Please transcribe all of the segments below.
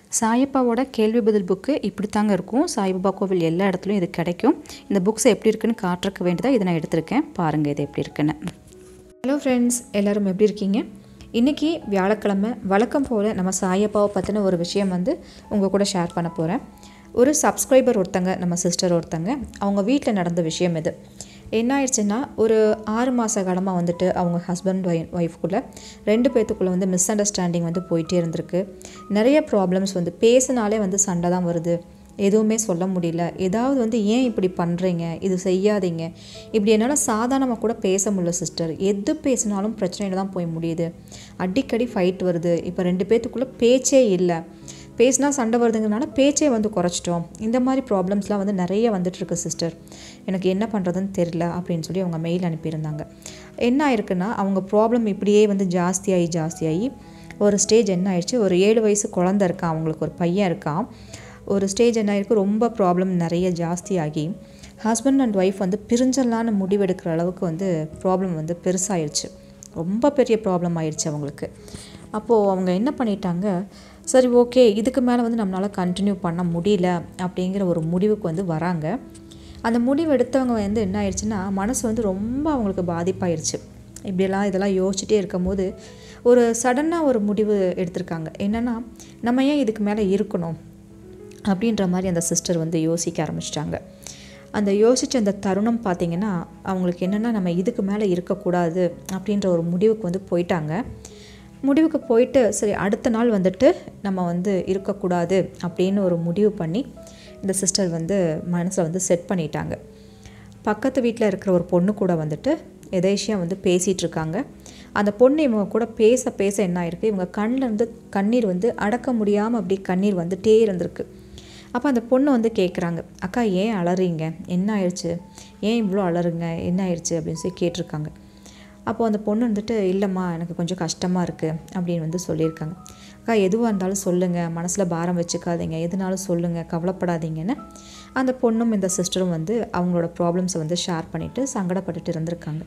சாயப்பாவோட கேள்வி பதில் புக்கு இப்படி தாங்க இருக்கும். சாய்பாபா கோவில் எல்லா இடத்துலையும் இது கிடைக்கும். இந்த புக்ஸ் எப்படி இருக்குன்னு காட்டுறக்கு வேண்டியதாக இதை நான் எடுத்திருக்கேன். பாருங்கள் இது எப்படி இருக்குன்னு. ஹலோ ஃப்ரெண்ட்ஸ், எல்லோரும் எப்படி இருக்கீங்க? இன்றைக்கி வியாழக்கிழமை வழக்கம் போல் நம்ம சாயப்பாவை பற்றின ஒரு விஷயம் உங்கள் கூட ஷேர் பண்ண போகிறேன். ஒரு சப்ஸ்கிரைபர் ஒருத்தங்க, நம்ம சிஸ்டர் ஒருத்தங்க, அவங்க வீட்டில் நடந்த விஷயம் இது. என்ன ஆயிடுச்சுன்னா, ஒரு 6 மாத காலமாக அவங்க ஹஸ்பண்ட் ஒய்ஃப்குள்ளே 2 பேர்த்துக்குள்ளே மிஸ் அண்டர்ஸ்டாண்டிங் போயிட்டே இருந்திருக்கு. நிறைய ப்ராப்ளம்ஸ் பேசினாலே சண்டை தான் வருது. எதுவுமே சொல்ல முடியல. ஏதாவது ஏன் இப்படி பண்ணுறீங்க, இது செய்யாதீங்க, இப்படி என்னால் சாதாரணமாக கூட பேச முடியல சிஸ்டர். எது பேசினாலும் பிரச்சனையில் தான் போய் முடியுது. அடிக்கடி ஃபைட் வருது. இப்போ 2 பேர்த்துக்குள்ளே பேச்சே இல்லை. பேசினா சண்டை வருதுங்கிறனால பேச்சே குறைச்சிட்டோம். இந்த மாதிரி ப்ராப்ளம்ஸ்லாம் நிறைய வந்துட்டுருக்கு சிஸ்டர். எனக்கு என்ன பண்ணுறதுன்னு தெரியல அப்படின்னு சொல்லி அவங்க மெயில் அனுப்பியிருந்தாங்க. என்ன ஆயிருக்குன்னா, அவங்க ப்ராப்ளம் இப்படியே ஜாஸ்தியாகி ஒரு ஸ்டேஜ் என்ன ஆயிடுச்சு, ஒரு 7 வயசு குழந்தை இருக்கான், அவங்களுக்கு ஒரு பையன் இருக்கான். ஒரு ஸ்டேஜ் என்ன ஆயிருக்கு, ரொம்ப ப்ராப்ளம் நிறைய ஜாஸ்தியாகி ஹஸ்பண்ட் அண்ட் ஒய்ஃப் பிரிஞ்சலான்னு முடிவெடுக்கிற அளவுக்கு ப்ராப்ளம் பெருசாகிடுச்சு. ரொம்ப பெரிய ப்ராப்ளம் ஆயிடுச்சு அவங்களுக்கு. அப்போது அவங்க என்ன பண்ணிட்டாங்க, சரி ஓகே, இதுக்கு மேலே நம்மளால் கண்டினியூ பண்ண முடியல அப்படிங்கிற ஒரு முடிவுக்கு வராங்க. அந்த முடிவு எடுத்தவங்க என்ன ஆயிடுச்சுன்னா, மனசு ரொம்ப அவங்களுக்கு பாதிப்பாயிருச்சு. இதெல்லாம் யோசிச்சுட்டே இருக்கும் போது ஒரு சடனாக ஒரு முடிவு எடுத்திருக்காங்க. என்னென்னா, நம்ம ஏன் இதுக்கு மேலே இருக்கணும் அப்படின்ற மாதிரி அந்த சிஸ்டர் யோசிக்க ஆரம்பிச்சிட்டாங்க. அந்த யோசித்த அந்த தருணம் பார்த்திங்கன்னா, அவங்களுக்கு என்னென்னா, நம்ம இதுக்கு மேலே இருக்கக்கூடாது அப்படின்ற ஒரு முடிவுக்கு போயிட்டாங்க. முடிவுக்கு போயிட்டு சரி அடுத்த நாள் நம்ம இருக்கக்கூடாது அப்படின்னு ஒரு முடிவு பண்ணி இந்த சிஸ்டர் மனசில் செட் பண்ணிட்டாங்க. பக்கத்து வீட்டில் இருக்கிற ஒரு பொண்ணு கூட எதேச்சியாக பேசிகிட்டு இருக்காங்க. அந்த பொண்ணு இவங்க கூட பேச பேச என்ன ஆயிருக்கு, இவங்க கண்ணிலேருந்து கண்ணீர் அடக்க முடியாமல் அப்படி கண்ணீர் வந்துட்டே இருந்திருக்கு. அப்போ அந்த பொண்ணு கேட்குறாங்க, அக்கா ஏன் அலறீங்க, என்ன ஆயிடுச்சு, ஏன் இவ்வளோ அலறுங்க, என்ன ஆயிடுச்சு அப்படின்னு சொல்லி கேட்டிருக்காங்க. அப்போது அந்த பொண்ணு இல்லைம்மா எனக்கு கொஞ்சம் கஷ்டமாக இருக்குது அப்படின்னு சொல்லியிருக்காங்க. அக்கா எதுவாக இருந்தாலும் சொல்லுங்கள், மனசில் பாரம் வச்சுக்காதீங்க, எதுனாலும் சொல்லுங்கள், கவலைப்படாதீங்கன்னு அந்த பொண்ணும் இந்த சிஸ்டரும் அவங்களோட ப்ராப்ளம்ஸை ஷேர் பண்ணிவிட்டு சங்கடப்பட்டுட்டு இருந்திருக்காங்க.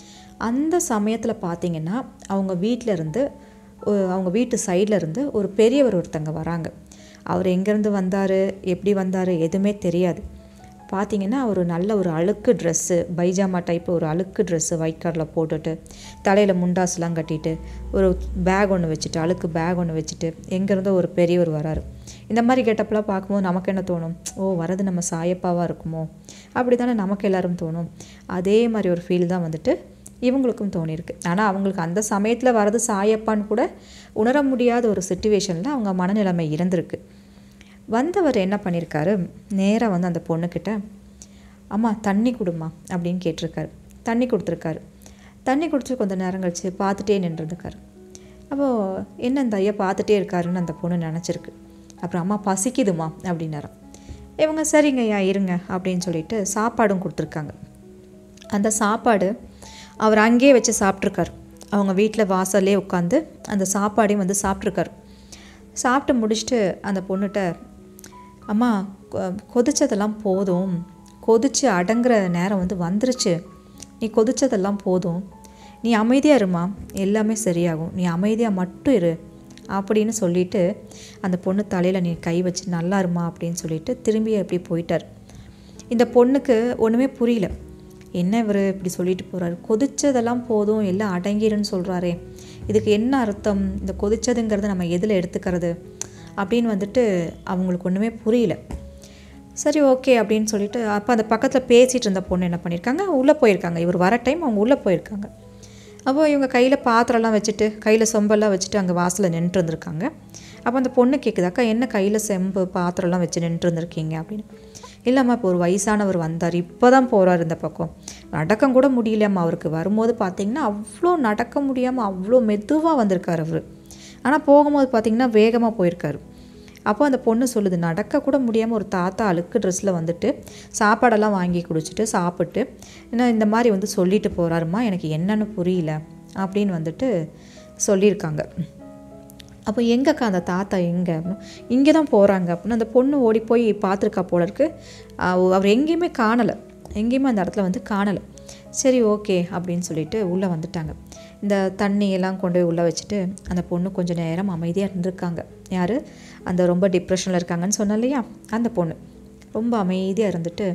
அந்த சமயத்தில் பார்த்திங்கன்னா, அவங்க வீட்டு சைடில் இருந்து ஒரு பெரியவர் ஒருத்தங்க வராங்க. அவர் எங்கேருந்து வந்தார், எப்படி வந்தார் எதுவுமே தெரியாது. பார்த்திங்கன்னா, ஒரு நல்ல ஒரு அழுக்கு ட்ரெஸ்ஸு, பைஜாமா டைப்பு ஒரு அழுக்கு ட்ரெஸ்ஸு ஒயிட் கலரில் போட்டுட்டு, தலையில் முண்டாஸ்லாம் கட்டிட்டு, ஒரு பேக் ஒன்று வச்சுட்டு, அழுக்கு பேக் ஒன்று வச்சுட்டு எங்கேருந்தோ ஒரு பெரியவர் வராரு. இந்த மாதிரி கெட்டப்பெல்லாம் பார்க்கும்போது நமக்கு என்ன தோணும், ஓ வரது நம்ம சாயப்பாவாக இருக்குமோ அப்படி தானே நமக்கு எல்லோரும் தோணும். அதே மாதிரி ஒரு ஃபீல் தான் இவங்களுக்கும் தோணியிருக்கு. ஆனால் அவங்களுக்கு அந்த சமயத்தில் வரது சாயப்பான்னு கூட உணர முடியாத ஒரு சிச்சுவேஷனில் அவங்க மனநிலைமை இருந்திருக்கு. வந்தவர் என்ன பண்ணியிருக்காரு, நேராக அந்த பொண்ணுக்கிட்ட அம்மா தண்ணி கொடுமா அப்படின்னு கேட்டிருக்காரு. தண்ணி கொடுத்துருக்காரு. தண்ணி குடிச்சு கொஞ்சம் நேரம் கழிச்சு பார்த்துட்டே நின்றுருக்காரு. அப்போது என்ன இந்த ஐயா பார்த்துட்டே இருக்காருன்னு அந்த பொண்ணு நினச்சிருக்கு. அப்புறம் அம்மா பசிக்குதுமா அப்படின்னாராம். இவங்க சரிங்க ஐயா இருங்க அப்படின்னு சொல்லிட்டு சாப்பாடும் கொடுத்துருக்காங்க. அந்த சாப்பாடு அவர் அங்கேயே வச்சு சாப்பிட்ருக்காரு. அவங்க வீட்டில் வாசல்லே உட்காந்து அந்த சாப்பாடையும் சாப்பிட்ருக்காரு. சாப்பிட்டு முடிச்சுட்டு அந்த பொண்ணுகிட்ட, அம்மா கொதிச்சதெல்லாம் போதும், கொதித்து அடங்குற நேரம் வந்துருச்சு, நீ கொதிச்சதெல்லாம் போதும், நீ அமைதியாக இருமா, எல்லாமே சரியாகும், நீ அமைதியாக மட்டும் இரு அப்படின்னு சொல்லிவிட்டு அந்த பொண்ணு தலையில் நீ கை வச்சு நல்லா இருமா அப்படின்னு சொல்லிட்டு திரும்பி எப்படி போயிட்டார். இந்த பொண்ணுக்கு ஒன்றுமே புரியல, என்ன இவர் இப்படி சொல்லிட்டு போகிறாரு, கொதிச்சதெல்லாம் போதும் எல்லாம் அடங்கிருன்னு சொல்கிறாரே, இதுக்கு என்ன அர்த்தம், இந்த கொதிச்சதுங்கிறத நம்ம எதில் எடுத்துக்கிறது அப்படின்னு அவங்களுக்கு ஒன்றுமே புரியல. சரி ஓகே அப்படின்னு சொல்லிட்டு அப்போ அந்த பக்கத்தில் பேசிகிட்டு இருந்த பொண்ணு என்ன பண்ணியிருக்காங்க, உள்ளே போயிருக்காங்க. இவர் வர டைம் அவங்க உள்ளே போயிருக்காங்க. அப்போது இவங்க கையில் பாத்திரம்லாம் வச்சுட்டு, கையில் சொம்பெல்லாம் வச்சுட்டு அங்கே வாசலில் நின்று இருந்திருக்காங்க. அப்போ அந்த பொண்ணு கேட்குது, அக்கா என்ன கையில் செம்பு பாத்திரம்லாம் வச்சு நின்று இருந்திருக்கீங்க அப்படின்னு. இல்லைம்மா இப்போ ஒரு வயசானவர் வந்தார், இப்போ தான் போகிறார் இந்த பக்கம், நடக்க கூட முடியலம்மா அவருக்கு. வரும்போது பார்த்திங்கன்னா அவ்வளோ நடக்க முடியாமல் அவ்வளோ மெதுவாக வந்திருக்கார் அவர். ஆனால் போகும்போது பார்த்திங்கன்னா வேகமாக போயிருக்காரு. அப்போ அந்த பொண்ணு சொல்லுது, நடக்கக்கூட முடியாமல் ஒரு தாத்தா அழுக்கு ட்ரெஸ்ஸில் சாப்பாடெல்லாம் வாங்கி குடிச்சிட்டு சாப்பிட்டு என்ன இந்த மாதிரி சொல்லிட்டு போகிறாருமா, எனக்கு என்னன்னு புரியல அப்படின்னு சொல்லியிருக்காங்க. அப்போ எங்கக்கா அந்த தாத்தா எங்கே அப்படின்னு, இங்கே தான் போகிறாங்க அப்படின்னு அந்த பொண்ணு ஓடி போய் பார்த்துருக்கா போல இருக்கு. அவர் எங்கேயுமே காணலை, எங்கேயுமே அந்த இடத்துல காணலை. சரி ஓகே அப்படின்னு சொல்லிட்டு உள்ளே வந்துட்டாங்க. இந்த தண்ணியெல்லாம் கொண்டு போய் உள்ளே வச்சுட்டு அந்த பொண்ணு கொஞ்சம் நேரம் அமைதியாக இருந்திருக்காங்க. யார், அந்த ரொம்ப டிப்ரெஷனில் இருக்காங்கன்னு சொன்னேன் இல்லையா, அந்த பொண்ணு ரொம்ப அமைதியாக இருந்துட்டு,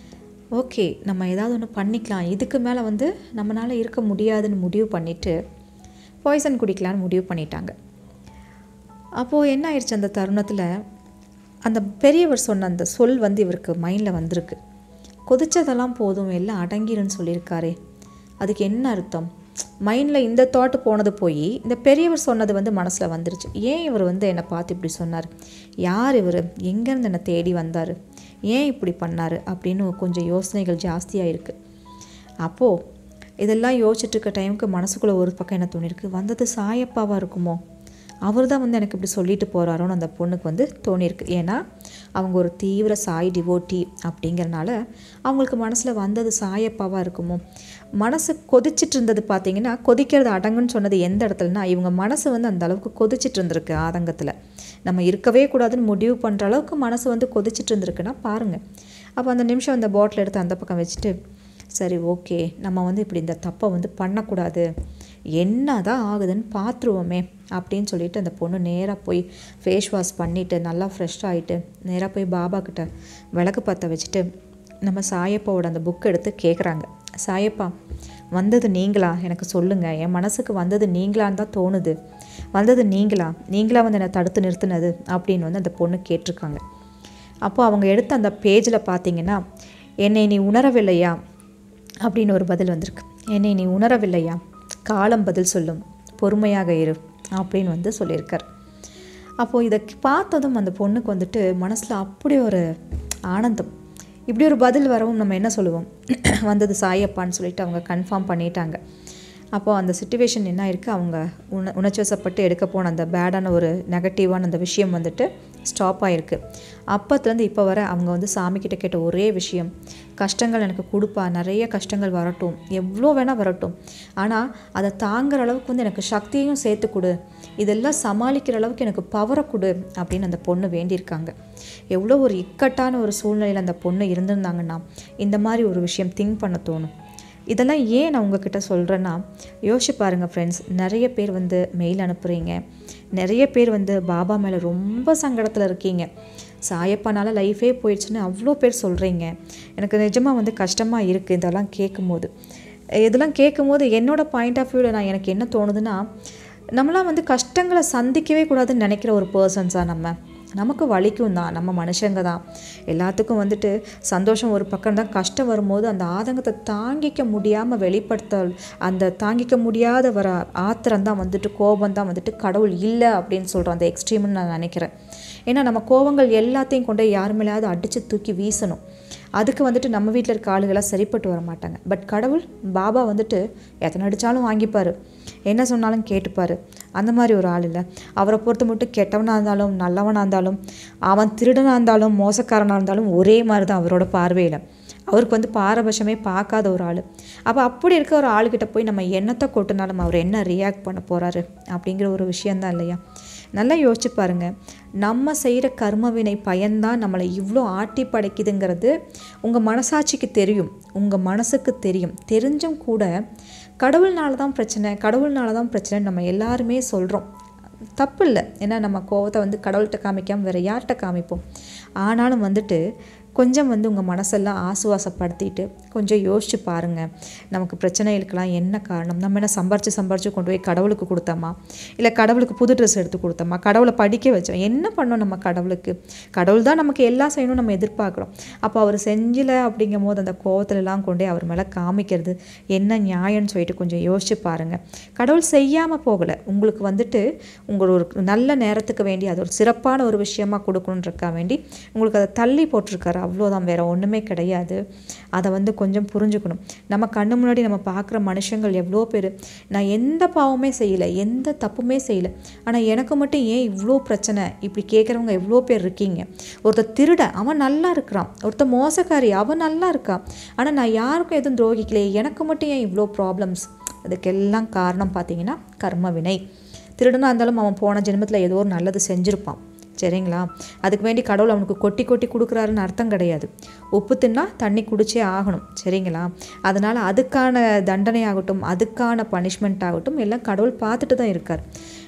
ஓகே நம்ம ஏதாவது ஒன்று பண்ணிக்கலாம், இதுக்கு மேலே வந்து நம்மளால் இருக்க முடியாதுன்னு முடிவு பண்ணிவிட்டு பாய்சன் குடிக்கலான்னு முடிவு பண்ணிட்டாங்க. அப்போது என்ன ஆயிடுச்சு, அந்த தருணத்தில் அந்த பெரியவர் சொன்ன அந்த சொல் வந்து இவருக்கு மைண்டில் வந்திருக்கு. கொதிச்சதெல்லாம் போதும், எல்லாம் அடங்கிருன்னு சொல்லியிருக்காரே, அதுக்கு என்ன அர்த்தம்? மைண்டில் இந்த தாட்டு போனது போய் இந்த பெரியவர் சொன்னது வந்து மனசில் வந்துருச்சு. ஏன் இவர் வந்து என்னை பார்த்து இப்படி சொன்னார், யார் இவர், எங்கேருந்து என்னை தேடி வந்தார், ஏன் இப்படி பண்ணார் அப்படின்னு கொஞ்சம் யோசனைகள் ஜாஸ்தியாக இருக்குது. அப்போது இதெல்லாம் யோசிச்சுட்டு இருக்க டைமுக்கு மனசுக்குள்ளே ஒரு பக்கம் என்ன தோணிருக்கு, வந்தது சாயப்பாவாக இருக்குமோ, அவர் தான் வந்து எனக்கு இப்படி சொல்லிட்டு போகிறாரோன்னு அந்த பொண்ணுக்கு வந்து தோணியிருக்கு. ஏன்னா அவங்க ஒரு தீவிர சாய் டிவோட்டி அப்படிங்கிறனால அவங்களுக்கு மனசில் வந்தது சாயப்பாவாக இருக்குமோ. மனசு கொதிச்சிட்டு இருந்தது பார்த்திங்கன்னா, கொதிக்கிறது அடங்குன்னு சொன்னது எந்த இடத்துலனா, இவங்க மனசு வந்து அந்த அளவுக்கு கொதிச்சிட்டு இருந்திருக்கு ஆதங்கத்தில். நம்ம இருக்கவே கூடாதுன்னு முடிவு பண்ணுற அளவுக்கு மனசு வந்து கொதிச்சிட்டு இருந்திருக்குன்னா பாருங்கள். அப்போ அந்த நிமிஷம் அந்த பாட்டில் எடுத்து அந்த பக்கம் வச்சுட்டு, சரி ஓகே நம்ம வந்து இப்படி இந்த தப்பை வந்து பண்ணக்கூடாது, என்ன தான் ஆகுதுன்னு பார்த்துருவோமே அப்படின்னு சொல்லிட்டு அந்த பொண்ணு நேராக போய் ஃபேஸ் வாஷ் பண்ணிவிட்டு நல்லா ஃப்ரெஷ் ஆகிட்டு நேராக போய் பாபா கிட்ட விளக்கு பற்ற வச்சுட்டு நம்ம சாயப்பாவோட அந்த புக் எடுத்து கேட்குறாங்க. சாயப்பா, வந்தது நீங்களா, எனக்கு சொல்லுங்கள், என் மனசுக்கு வந்தது நீங்களான்னு தான் தோணுது, வந்தது நீங்களா வந்து என்னை தடுத்து நிறுத்தினது அப்படின்னு வந்து அந்த பொண்ணு கேட்டிருக்காங்க. அப்போ அவங்க எடுத்த அந்த பேஜில் பார்த்தீங்கன்னா, என்னை நீ உணரவில்லையா அப்படின்னு ஒரு பதில் வந்திருக்கு. என்னை நீ உணரவில்லையா, காலம் பதில் சொல்லும், பொறுமையாக இரு அப்படின்னு வந்து சொல்லியிருக்கார். அப்போது இதை பார்த்ததும் அந்த பொண்ணுக்கு வந்துட்டு மனசில் அப்படி ஒரு ஆனந்தம். இப்படி ஒரு பதில் வரவும் நம்ம என்ன சொல்லுவோம், வந்தது சாயப்பான்னு சொல்லிட்டு அவங்க கன்ஃபார்ம் பண்ணிட்டாங்க. அப்போது அந்த சிச்சுவேஷன் என்ன இருக்குது, அவங்க உணர்ச்சிவசப்பட்டு எடுக்க போன அந்த பேடான ஒரு நெகட்டிவான அந்த விஷயம் வந்துட்டு ஸ்டாப் ஆகிருக்கு. அப்போத்துலேருந்து இப்போ வர அவங்க வந்து சாமிக்கிட்ட கேட்ட ஒரே விஷயம், கஷ்டங்கள் எனக்கு கொடுப்பா, நிறைய கஷ்டங்கள் வரட்டும், எவ்வளோ வேணால் வரட்டும், ஆனால் அதை தாங்குற அளவுக்கு வந்து எனக்கு சக்தியையும் சேர்த்து கொடு, இதெல்லாம் சமாளிக்கிற அளவுக்கு எனக்கு பவரை கொடு அப்படின்னு அந்த பொண்ணு வேண்டியிருக்காங்க. எவ்வளோ ஒரு இக்கட்டான ஒரு சூழ்நிலையில் அந்த பொண்ணு இருந்திருந்தாங்கன்னா இந்த மாதிரி ஒரு விஷயம் திங்க் பண்ண தோணும். இதெல்லாம் ஏன் நான் உங்ககிட்ட சொல்கிறேன்னா, யோசிச்சு பாருங்கள் ஃப்ரெண்ட்ஸ், நிறைய பேர் வந்து மெயில் அனுப்புகிறீங்க, நிறைய பேர் வந்து பாபா மேலே ரொம்ப சங்கடத்தில் இருக்கீங்க, சாயப்பானால லைஃபே போயிடுச்சுன்னு அவ்வளோ பேர் சொல்கிறீங்க. எனக்கு நிஜமாக வந்து கஷ்டமாக இருக்குது இதெல்லாம் கேட்கும்போது என்னோடய பாயிண்ட் ஆஃப் வியூவில் எனக்கு என்ன தோணுதுன்னா, நம்மளாம் வந்து கஷ்டங்களை சந்திக்கவே கூடாதுன்னு நினைக்கிற ஒரு பர்சன்ஸாக நமக்கு வலிக்கும் தான், நம்ம மனுஷங்க தான், எல்லாத்துக்கும் வந்துட்டு சந்தோஷம் ஒரு பக்கம் தான், கஷ்டம் வரும்போது அந்த ஆதங்கத்தை தாங்கிக்க முடியாமல் அந்த தாங்கிக்க முடியாத வர ஆத்திரம் தான் வந்துட்டு, கோபம் தான் வந்துட்டு கடவுள் இல்லை அப்படின்னு சொல்கிறோம், அந்த எக்ஸ்ட்ரீம்னு நான் நினைக்கிறேன். ஏன்னா நம்ம கோபங்கள் எல்லாத்தையும் கொண்டு யார் மேலேயாவது அடித்து தூக்கி வீசணும், அதுக்கு வந்துட்டு நம்ம வீட்டில் இருக்க ஆளுகளாக சரிப்பட்டு வர மாட்டாங்க. பட் கடவுள் பாபா வந்துட்டு எத்தனை அடித்தாலும் வாங்கிப்பார், என்ன சொன்னாலும் கேட்டுப்பார், அந்த மாதிரி ஒரு ஆள் இல்லை. அவரை பொறுத்த மட்டும் கெட்டவனாக இருந்தாலும் நல்லவனாக இருந்தாலும், அவன் திருடனாக இருந்தாலும் மோசக்காரனாக இருந்தாலும் ஒரே மாதிரி தான் அவரோட பார்வையில். அவருக்கு வந்து பாரபட்சமே பார்க்காத ஒரு ஆள். அப்போ அப்படி இருக்க ஒரு ஆளுக்கிட்ட போய் நம்ம என்னத்தை கொட்டினாலும் அவர் என்ன ரியாக்ட் பண்ண போகிறாரு அப்படிங்கிற ஒரு விஷயந்தான் இல்லையா. நல்லா யோசிச்சு பாருங்கள், நம்ம செய்கிற கர்மவினை பயன்தான் நம்மளை இவ்வளோ ஆட்டி படைக்குதுங்கிறது உங்கள் மனசாட்சிக்கு தெரியும், உங்கள் மனசுக்கு தெரிஞ்சும் கூட கடவுள்னால தான் பிரச்சனை நம்ம எல்லாருமே சொல்கிறோம். தப்பு இல்லை, ஏன்னா நம்ம கோவத்தை வந்து கடவுள்கிட்ட காமிக்காமல் வேறு யார்கிட்ட காமிப்போம். ஆனாலும் வந்துட்டு கொஞ்சம் வந்து உங்கள் மனசெல்லாம் ஆசுவாசப்படுத்திட்டு கொஞ்சம் யோசிச்சு பாருங்கள், நமக்கு பிரச்சனைகளுக்கெல்லாம் என்ன காரணம், நம்ம என்ன சம்பாரித்து கொண்டு போய் கடவுளுக்கு கொடுத்தோமா, இல்லை கடவுளுக்கு புது ட்ரெஸ் எடுத்து கொடுத்தோமா, கடவுளை படிக்க வச்சோம், என்ன பண்ணோம் நம்ம கடவுளுக்கு? கடவுள் தான் நமக்கு எல்லாம் செய்யணும் நம்ம எதிர்பார்க்குறோம். அப்போ அவர் செஞ்சலை அப்படிங்கும் போது அந்த கோவத்துலலாம் கொண்டே அவர் மேலே காமிக்கிறது என்ன நியாயம்னு சொல்லிட்டு கொஞ்சம் யோசிச்சு பாருங்கள். கடவுள் செய்யாமல் போகலை, உங்களுக்கு வந்துட்டு உங்கள் ஒரு நல்ல நேரத்துக்கு வேண்டி அது ஒரு சிறப்பான ஒரு விஷயமாக கொடுக்கணுன்றக்கா வேண்டி உங்களுக்கு அதை தள்ளி போட்டிருக்காரு, அவ்வளோதான், வேறு ஒன்றுமே கிடையாது. அதை வந்து கொஞ்சம் புரிஞ்சுக்கணும். நம்ம கண்ணு முன்னாடி நம்ம பார்க்குற மனுஷங்கள் எவ்வளோ பேர், நான் எந்த பாவமே செய்யலை, எந்த தப்புமே செய்யலை, ஆனால் எனக்கு மட்டும் ஏன் இவ்வளோ பிரச்சனை, இப்படி கேட்குறவங்க எவ்வளோ பேர் இருக்கீங்க. ஒருத்தர் திருட, அவன் நல்லா இருக்கிறான், ஒருத்தர் மோசக்காரி, அவன் நல்லா இருக்கான், ஆனால் நான் யாருக்கும் எதுவும் துரோகிக்கலையே, எனக்கு மட்டும் ஏன் இவ்வளோ ப்ராப்ளம்ஸ். அதுக்கெல்லாம் காரணம் பார்த்தீங்கன்னா கர்ம வினை. திருடனாக இருந்தாலும் அவன் போன ஜென்மத்தில் ஏதோ ஒரு நல்லது செஞ்சுருப்பான், சரிங்களா. அதுக்கு வேண்டி கடவுள் அவனுக்கு கொட்டி கொடுக்குறாருன்னு அர்த்தம் கிடையாது. உப்பு தின்னா தண்ணி குடிச்சே ஆகணும், சரிங்களா. அதனால் அதுக்கான தண்டனை ஆகட்டும், அதுக்கான பனிஷ்மெண்ட் ஆகட்டும் எல்லாம் கடவுள் பார்த்துட்டு தான் இருக்கார்.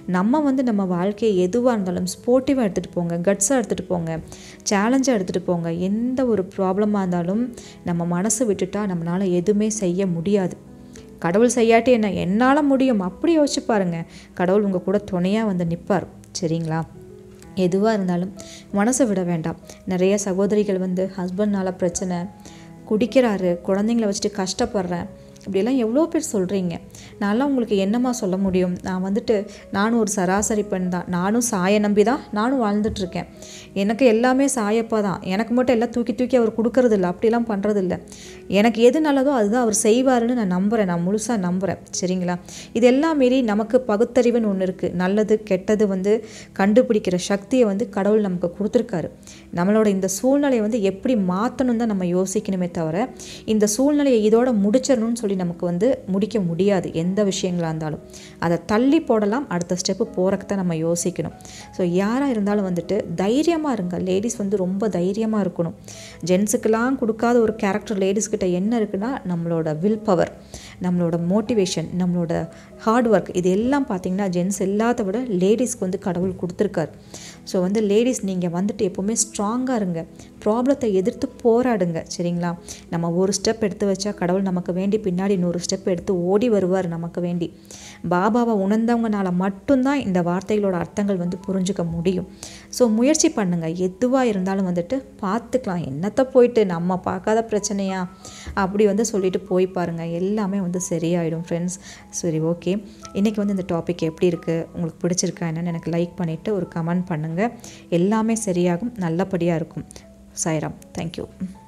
நம்ம வந்து நம்ம வாழ்க்கையை எதுவாக இருந்தாலும் ஸ்போர்ட்டிவாக எடுத்துகிட்டு போங்க, கட்ஸாக எடுத்துகிட்டு போங்க, சேலஞ்சாக எடுத்துகிட்டு போங்க. எந்த ஒரு ப்ராப்ளமாக இருந்தாலும் நம்ம மனசு விட்டுட்டா நம்மளால் எதுவுமே செய்ய முடியாது. கடவுள் செய்யாட்டி என்ன, என்னால் முடியும் அப்படி யோசிச்சு பாருங்கள். கடவுள் உங்கள் கூட துணையாக வந்து நிற்பார். சரிங்களா? எதுவாக இருந்தாலும் மனசை விட வேண்டாம். நிறைய சகோதரிகள் வந்து ஹஸ்பண்ட்னால் பிரச்சனை, குடிக்கிறாரு, குழந்தைங்கள வச்சுட்டு கஷ்டப்படுறேன், இப்படியெல்லாம் எவ்வளோ பேர் சொல்கிறீங்க. நான்லாம் உங்களுக்கு என்னம்மா சொல்ல முடியும்? நானும் ஒரு சராசரி பெண் தான். நானும் சாயை நம்பி தான் நானும் வாழ்ந்துட்டுருக்கேன். எனக்கு எல்லாமே சாயப்பா தான். எனக்கு மட்டும் எல்லாம் தூக்கி தூக்கி அவர் கொடுக்கறதில்ல, அப்படிலாம் பண்ணுறதில்ல. எனக்கு எது நல்லதோ அதுதான் அவர் செய்வாருன்னு நான் நம்புகிறேன், நான் முழுசாக நம்புகிறேன். சரிங்களா? இதெல்லாம் மீறி நமக்கு பகுத்தறிவுன்னு ஒன்று இருக்குது. நல்லது கெட்டது வந்து கண்டுபிடிக்கிற சக்தியை வந்து கடவுள் நமக்கு கொடுத்துருக்காரு. நம்மளோட இந்த சூழ்நிலையை வந்து எப்படி மாற்றணும் தான் நம்ம யோசிக்கணுமே தவிர, இந்த சூழ்நிலையை இதோட முடிச்சிடணும்னு சொல்லி நமக்கு வந்து முடிக்க முடியாது. எந்த விஷயங்களாக இருந்தாலும் அதை தள்ளி போடலாம், அடுத்த ஸ்டெப்பு போகிறக்கு தான் நம்ம யோசிக்கணும். ஸோ யாராக இருந்தாலும் வந்துட்டு தைரியமாக இருங்க. லேடிஸ் வந்து ரொம்ப தைரியமாக இருக்கணும். ஜென்ஸுக்கெல்லாம் கொடுக்காத ஒரு கேரக்டர் லேடிஸ்கிட்ட என்ன இருக்குன்னா, நம்மளோட வில் பவர், நம்மளோட மோட்டிவேஷன், நம்மளோட ஹார்ட் ஒர்க், இது எல்லாம் பார்த்திங்கன்னா ஜென்ஸ் எல்லாத்த விட லேடிஸ்க்கு வந்து கடவுள் கொடுத்துருக்காரு. ஸோ வந்து லேடிஸ் நீங்கள் வந்துட்டு எப்போவுமே ஸ்ட்ராங்காக இருங்க, ப்ராப்ளத்தை எதிர்த்து போராடுங்க. சரிங்களா? நம்ம ஒரு ஸ்டெப் எடுத்து வச்சா கடவுள் நமக்கு வேண்டி பின்னாடி 100 ஸ்டெப் எடுத்து ஓடி வருவார் நமக்கு வேண்டி. பாபாவை உணர்ந்தவங்கனால மட்டும்தான் இந்த வார்த்தைகளோட அர்த்தங்கள் வந்து புரிஞ்சுக்க முடியும். ஸோ முயற்சி பண்ணுங்கள். எதுவாக இருந்தாலும் வந்துட்டு பார்த்துக்கலாம். என்னத்தை போயிட்டு நம்ம பார்க்காத பிரச்சனையா அப்படி வந்து சொல்லிட்டு போய் பாருங்கள், எல்லாமே வந்து சரியாயிடும் ஃப்ரெண்ட்ஸ். சரி, ஓகே. இன்றைக்கி வந்து இந்த டாபிக் எப்படி இருக்குது, உங்களுக்கு பிடிச்சிருக்கா என்னன்னு எனக்கு லைக் பண்ணிவிட்டு ஒரு கமெண்ட் பண்ணுங்கள். எல்லாமே சரியாகும், நல்லபடியாக இருக்கும். சாய்ராம். தேங்க்யூ.